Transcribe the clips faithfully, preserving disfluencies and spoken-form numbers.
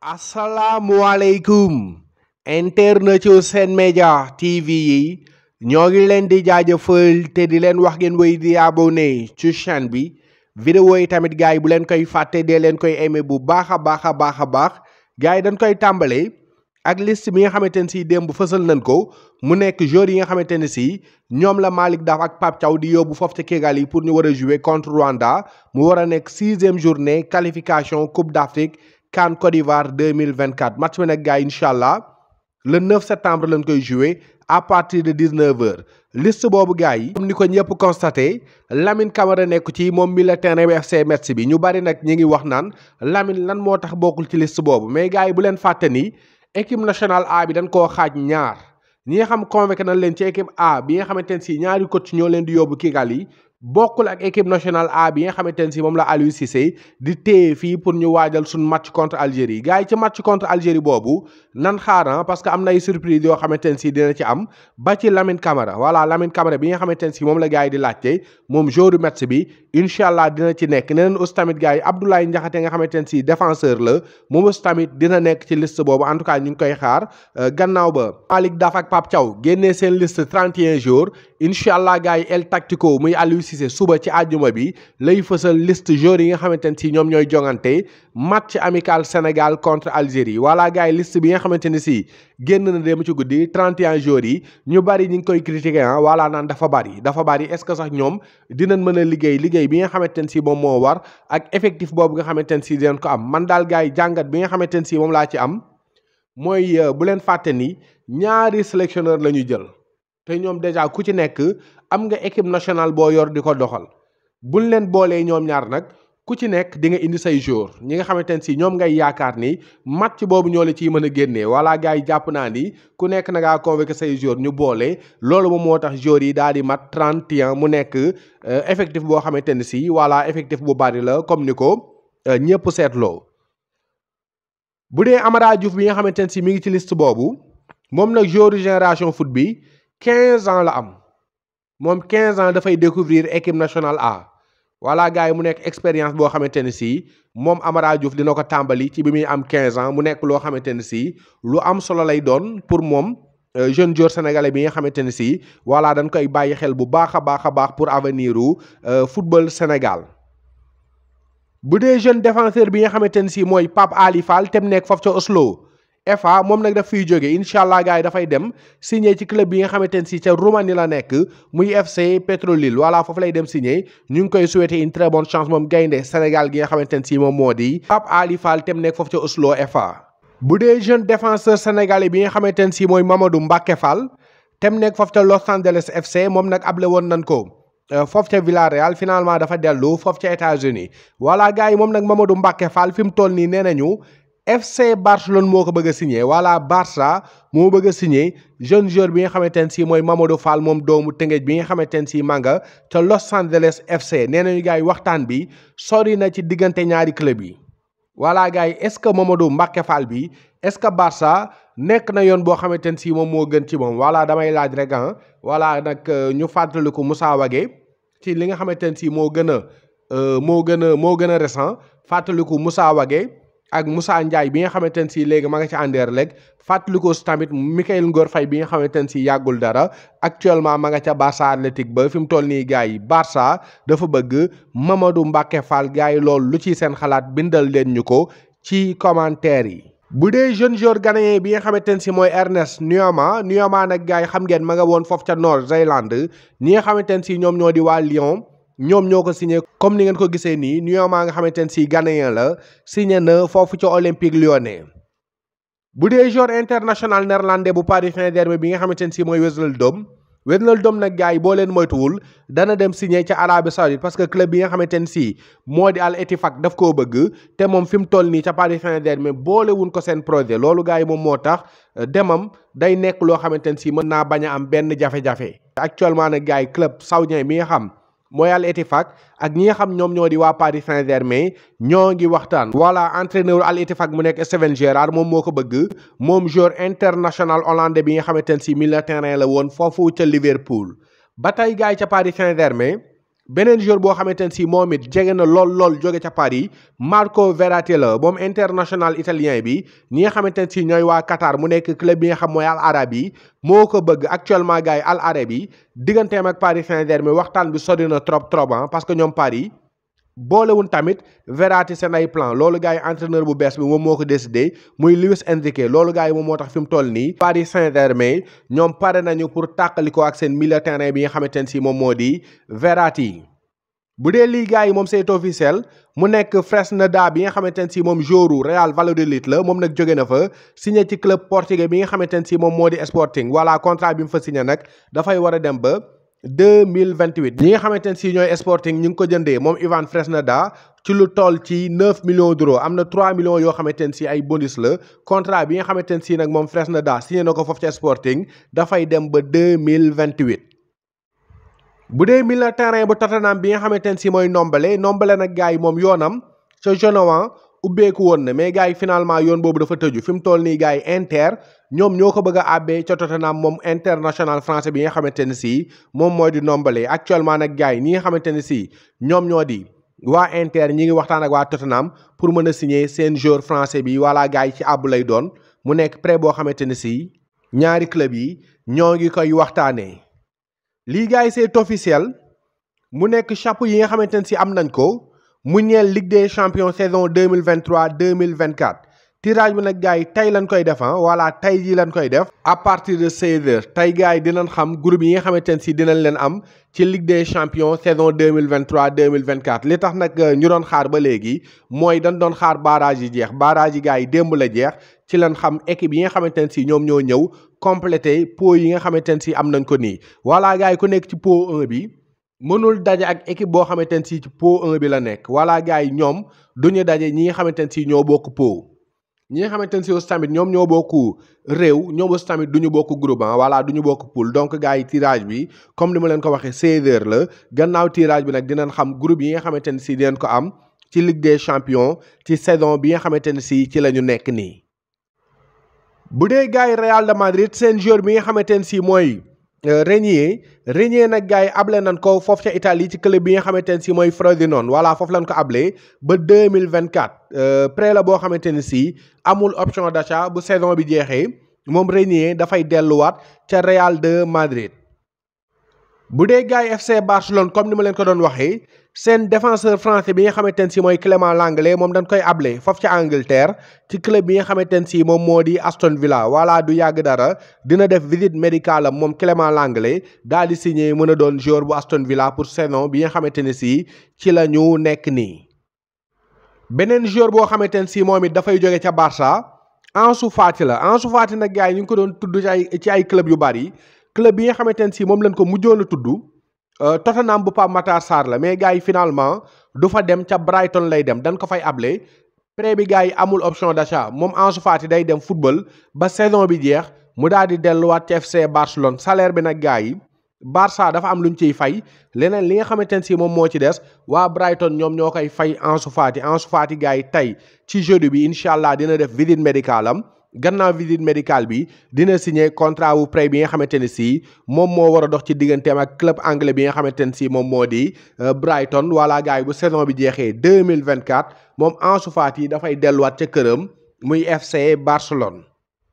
asalaamualeykum internet yu Sen Média T V yi ñoo ngi leen di jaajëfal te di leen wax ngeen wéy di abonné ci chaîne bi vidéo yi tamit gars yi bu leen koy fàtte dee leen koy aimé bu baax a baax a baax a baax gars yi dañ koy tàmbale ak liste bi nga xamante ne si démb fësal nañ ko mu nekk joueurs yi nga xamante ne si ñoom la Malick Daaf ak Pape Thiaw di yóbbu foofu ci Kigali pour ñu war a jouer contre Rwanda mu war a nekk sixième journée qualification Coupe d'Afrique CAN Côte d'Ivoire deux mille vingt-quatre match bi nag gars yi incha allah le neuf septembre lañ koy jouer à partir de dix-neuf heures liste boobu gars yi comme ni ko ñëpp constaté Lamine Camara nekk ci moom mi la terrain bi F C Metz bi ñu bari nag ñi ngi wax naan Lamine lan moo tax bokkul ci liste boobu mais gars yi bu leen fàtte ni équipe nationale A bi dañ koo xaaj ñaar ñi nga xam convoqué nañ leen ci équipe A bi nga xamante ne si ñaari coach ñoo leen di yóbbu Kigali bokkul ak équipe nationale A bi nga xamante ne si moom la Aliou Cissé di téye fii pour ñu waajal suñ match contre Algérie gars yi ci match contre Algérie boobu nan xaaran parce que am na ay surprise yoo xamante ne si dina ci am ba ci Lamine Camara voilà Lamine Camara bi nga xamante ne si moom la gars yi di laajte moom joueur du match bi incha allah dina ci nekk neneen aussi tamit gars yi Abdoulaye Ndiakhate nga xamante ne si défenseur la moom aussi tamit dina nekk ci liste boobu en tout cas ñu ngi koy xaar gannaaw ba Malick Daaf ak Pape Thiaw génnee seen liste trente et un jours incha allah gars yi El Tactico muy Aliou Cissé suba ci àjjuma bi lay fësal liste joueurs yi nga xamante ne si ñoom ñooy jongante match amical Sénégal contre Algérie voilà gars yi liste bi nga xamante ne si génn na dem ci guddi trente et un joueurs yi ñu bari ñu ngi koy critiquer ah voilà naan dafa bari dafa bari est-ce que sax ñoom dinañ mën a liggéey liggéey bi nga xamante ne si moom moo war ak effectif boobu nga xamante ne si dinañ ko am man daal gars yi jàngat bi nga xamante ne si moom laa ci am mooy bu leen fàtte ni ñaari sélectionneur la ñu jël te ñoom déjà ku ci nekk am nga équipe nationale boo yor di ko doxal buñ leen boolee ñoom ñaar nag ku ci nekk di nga indi say joueurs ñi nga xamante ne si ñoom ngay yaakaar ni match boobu ñoo la ciy mën a génnee wala gars yi jàpp naa ni ku nekk na ngaa convoqué say joueurs ñu boole loolu moom moo tax joueurs yi daal di mat trente et un mu nekk effectif boo xamante ne si voilà effectif bu bari la comme ni ko ñëpp seetloo. bu dee Amara Diouf bi nga xamante ne si mi ngi ci liste boobu moom nag joueur génération foot bi quinze ans la am moom quinze ans dafay découvrir équipe nationale A voilà gars yi mu nekk expérience boo xamante ne si moom Amara Diouf dina ko tàmbali ci bi muy am quinze ans mu nekk loo xamante ne si lu am solo lay doon pour moom jeune joueur sénégalais bi nga xamante ne si voilà dañ koy bàyyi xel bu baax a baax a baax pour avenir u football Sénégal. bu dee jeune défenseur bi nga xamante ne si mooy Pape Ali Fall te mu nekk foofu ca Oslo F A moom nag daf fiy jóge incha allah gars yi dafay dem signé ci club bi nga xamante ne si ca Roumanie la nekk muy F C Petrolil voilà foofu lay dem signé ñu ngi koy souhaiter une très bonne chance moom gaynde Sénégal gi nga xamante ne si moom moo di Pape Ali Fall te mu nekk foofu ca Oslo F A. bu dee jeune défenseur sénégalais bi nga xamante ne si mooy Mamadou Mbacké Fall te mu nekk foofu ca Los Angeles F C moom nag able woon nañ ko. foofu ca Villarreal finalement dafa dellu foofu ca États-Unis voilà gars yi moom nag Mamadou Mbacké Fall fi mu toll nii nee nañu F C Barcelone moo ko bëgg a signé voilà Barça moo bëgg a signé jeune joueur bi nga xamante ne si mooy Mamadou Fall moom doomu Tëngéej bi nga xamante ne si manga ca Los Angeles F C nee nañu gars yi waxtaan bi sori na ci diggante ñaari club yi voilà gars yi est-ce que Mamadou Mbacké Fall bi est-ce que Barça nekk na yoon boo xamante ne si moom moo gën ci moom voilà damay laaj rek ah voilà nag ñu fàttaliku Moussa Wagué ci li nga xamante ne si moo gën a moo gën a moo gën a récent fàttaliku Moussa Wagué ak Moussa Ndiaye bi nga xamante ne si léegi ma nga ci Anderlecht fàttaliku tamit Mikayil Ngor Faye bi nga xamante ne si yàggul dara actuellement ma nga ca Barça Athletic ba fi mu toll nii gars yi Barça dafa bëgg Mamadou Mbacké Fall gars yi loolu lu ci seen xalaat bindal leen ñu ko ci commentaire yi. bu dee jeune joueur ghanéen bi nga xamante ne si mooy Ernest Nuama Nuama nag gars yi xam ngeen ma nga woon foofu ca Nouvelle-Zélande ñi nga xamante ne si ñoom ñoo di waa Lyon ñoom ñoo ko signé comme ni ngeen ko gisee nii Nuama nga xamante ne si ghanéen la signé na foofu ca Olympique Lyonnais. bu dee joueur international néerlandais bu Paris Saint-Germain bi nga xamante ne si mooy Wijnaldum Wijnaldum nag gars yi boo leen moytuwul dana dem signé ca Arabie Saoudite parce que club bi nga xamante ne si moo di Al Ettifaq daf koo bëgg te moom fi mu toll nii ca Paris Saint-Germain boolewuñ ko seen projet loolu gars yi moom moo tax demam day nekk loo xamante ne si mën naa bañ a am benn jafe-jafe. actuellement nag gars yi club saoudien bi nga xam mooy Al Ettifaq ak ñi nga xam ñoom ñoo di waa Paris Saint-Germain ñoo ngi waxtaan. voilà entraîneur Al Ettifaq mu nekk Steven Gerrard moom moo ko bëgg moom joueur international hollandais bi nga xamante ne si milieu terrain la woon foofu ca Liverpool ba tey gars yi ca Paris Saint-Germain beneen joueur boo xamante ne si moom it jege na lool lool jóge ca Paris Marco Verratti la moom international italien bi ñi nga xamante ne si ñooy waa Qatar mu nekk club bi nga xam mooy Al Arabi moo ko bëgg actuellement gars yi Al Arabi digganteem ak Paris Saint-Germain waxtaan bi sori na trop trop ah parce que ñoom Paris boolewun tamit Verratti seen ay plan loolu gars yi entraîneur bu bees bi moom moo ko décidé muy Luis Enrique loolu gars yi moom moo tax fi mu toll nii Paris Saint-Germain ñoom pare nañu pour tàqaliko ak seen milieu terrain bi nga xamante ne si moom moo di Verratti. bu dee lii gars yi moom c'est officiel mu nekk Fresneda bi nga xamante ne si moom joueur Real Valladolid la moom nag jóge na fa signé ci club portugais bi nga xamante ne si moom moo di Sporting voilà contrat bi mu fa signé nag dafay war a dem ba deux mille vingt-huit ñi nga xamante ne si ñooy Sporting ñu ngi ko jëndee moom Ivan Fresneda ci lu toll ci neuf millions d'euros am na trois millions yoo xamante ne si ay bonus la contrat bi nga xamante ne si nag moom Fresneda signé na ko foofu ci Sporting dafay dem ba deux mille vingt-huit. bu dee milieu terrain bu Tottenham bi nga xamante ne si mooy Ndombele Ndombele nag gars yi moom yoonam ca Genoa ubbeeku woon na mais gars yi finalement yoon boobu dafa tëju fi mu toll nii gars yi Inter ñoom ñoo ko bëgg a àbbee ca Tottenham moom international français bi nga xamante ne si moom mooy di Ndombele actuellement nag gars yi ñi nga xamante ne si ñoom ñoo di waa Inter ñi ngi waxtaan ak waa Tottenham pour mën a signer seen joueur français bi wala gars yi ci àbb lay doon mu nekk prêt boo xamante ne si ñaari club yi ñoo ngi koy waxtaanee. lii gars yi c'est officiel mu nekk chapeau yi nga xamante ne si am nañ ko mu ñeel Ligue des champions saison deux mille vingt-trois deux mille vingt-quatre tirage bi nag gars yi tey lañ koy def ah voilà tey jii lañ koy def à partir de seize heures tey gars yi dinañ xam groupe yi nga xamante ne si dinañ leen am ci Ligue des champions saison deux mille vingt-trois deux mille vingt-quatre li tax nag ñu doon xaar ba léegi mooy dañ doon xaar barrage yi jeex barrage yi gars yi démb la jeex ci lañ xam équipe yi nga xamante ne si ñoom ñoo ñëw complété pot yi nga xamante ne si am nañ ko nii voilà gars yi ku nekk ci pot un bi mënul daje ak équipe boo xamante ne si ci pot un bi la nekk voilà gars yi ñoom duñu daje ñi nga xamante ne si ñoo bokk pot ñi nga xamante ne si aussi tamit ñoom ñoo bokk réew ñoom aussi tamit duñu bokk groupe ah voilà duñu bokk poule donc gars yi tirage bi comme ni ma leen ko waxee seize heures la gannaaw tirage bi nag dinañ xam groupe yi nga xamante ne si dinañ ko am ci Ligue des champions ci saison bi nga xamante ne si ci la ñu nekk nii. bu dee gars yi Real de Madrid seen joueur bi nga xamante ne si mooy Régnier Régnier nag gars yi able nañ ko foofu ca Italie ci club bi nga xamante ne si mooy Frosinone voilà foofu lañ ko able ba deux mille vingt-quatre prêt la boo xamante ne si amul option d'achat bu saison bi jeexee moom Régnier dafay delluwaat ca Real de Madrid. bu dee gars yi F C Barcelone comme ni ma leen ko doon waxee seen défenseur français bi nga xamante ne si mooy Clément Lenglet moom dañ koy able foofu ca Angleterre ci club bi nga xamante ne si moom moo di Aston Villa voilà du yàgg dara dina def visite médicale am moom Clément Lenglet daal di signé mën a doon joueur bu Aston Villa pour saison bi nga xamante ne si ci la ñu nekk nii. beneen joueur boo xamante ne si moom it dafay jóge ca Barça Ansu Fati la Ansu Fati nag gars yi ñu ngi ko doon tudd ci ay ci ay club yu bari club bi nga xamante ne si moom lañ ko mujjoon a tudd Tottenham bu Pape Matar Sarr la mais gars yi finalement du fa dem ca Brighton lay dem dañ ko fay able prêt bi gars yi amul option d'achat moom Ansu Fati day dem football ba saison bi jeex mu daal di delluwaat ci F C Barcelone salaire bi nag gars yi Barça dafa am lu ñu ciy fay leneen li nga xamante ne si moom moo ci des waa Brighton ñoom ñoo koy fay Ansu Fati Ansu Fati gars yi tey ci jeudi bi incha allah dina def visite médicale am gannaaw visite médicale bi dina signé contrat wu prêt bi nga xamante ne si moom moo war a dox ci digganteem ak club anglais bi nga xamante ne si moom moo di Brighton voilà gars yi bu saison bi jeexee deux mille vingt-quatre moom Ansu Fati dafay delluwaat ca këram muy F C Barcelone.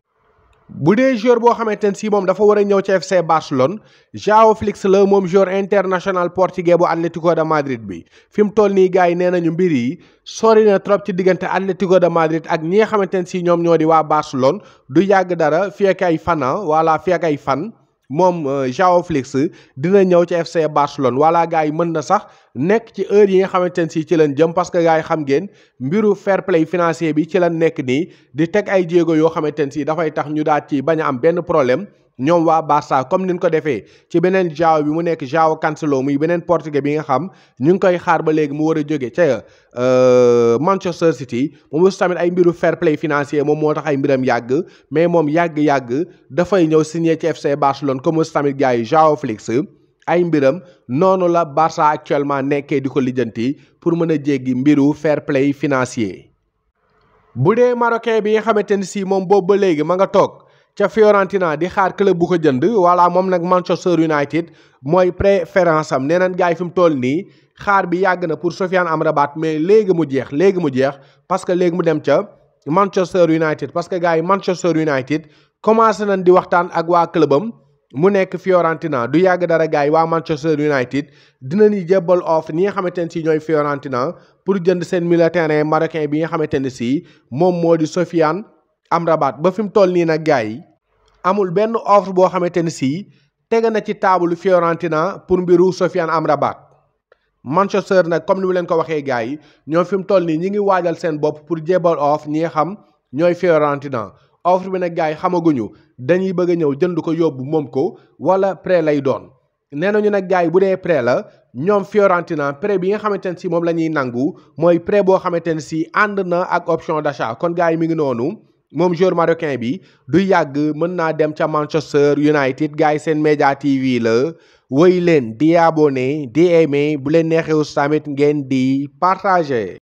bu dee joueur boo xamante ne si moom dafa war a ñëw ci F C Barcelone João Félix la moom joueur international portugais bu Atlético de Madrid bi fi mu toll nii gars yi nee nañu mbir yi sori na trop ci diggante Atlético de Madrid ak ñi nga xamante ne si ñoom ñoo di waa Barcelone du yàgg dara fii ak ay fan wala fii ak ay fan moom João Félix dina ñëw ci F C Barcelone wala gars yi mën na sax nekk ci heure yi nga xamante ne si ci lañ jëm parce que gars yi xam ngeen mbiru fair play financier bi ci lañ nekk nii di teg ay jéego yoo xamante ne si dafay tax ñu daal ci bañ a am benn problème ñoom waa Barça comme niñ ko defee ci beneen João bi mu nekk João Cancelo muy beneen portugais bi nga xam ñu ngi koy xaar ba léegi mu war a jóge ca Manchester City moom aussi tamit ay mbiru fair play financier moom moo tax ay mbiram yàgg mais moom yàgg-yàgg dafay ñëw signé ci F C Barcelone comme aussi tamit gars yi João Félix ay mbiram noonu la Barça actuellement nekkee di ko lijjanti pour mën a jéggi mbiru fair play financier. bu dee marocain bi nga xamante ne si moom boobu ba léegi ma nga toog ca Fiorentina di xaar club bu ko jënd voilà moom nag Manchester United mooy préférence am nee nañ gars yi fi mu toll nii xaar bi yàgg na pour Sofiane Amrabat mais léegi mu jeex léegi mu jeex parce que léegi mu dem ca Manchester United parce que gars yi Manchester United commencé nañ di waxtaan ak waa clubam mu nekk Fiorentina du yàgg dara gars yi waa Manchester United dinañu jébbal offre ñi nga xamante ne si ñooy Fiorentina pour jënd seen milieu terrain marocain bi nga xamante ne si moom moo di Sofiane Amrabat ba fi mu toll nii nag gars yi amul benn offre boo xamante ne si tege na ci taabalu Fiorentina pour mbiru Sofiane Amrabat Manchester nag comme ni mu leen ko waxee gars yi ñoom fi mu toll nii ñi ngi waajal seen bopp pour jébbal offre ñi nga xam ñooy Fiorentina offre bi nag gars yi xamaguñu dañuy bëgg a ñëw jënd ko yóbbu moom ko wala prêt lay doon nee nañu nag gars yi bu dee prêt la ñoom Fiorentina prêt bi nga xamante ne si moom la ñuy nangu mooy prêt boo xamante ne si ànd na ak option d'achat kon gars yi mi ngi noonu moom joueur marocain bi du yàgg mën naa dem ca Manchester United gars yi seen média T V la woy leen di abonné di aimé bu leen neexee tamit ngeen di partager.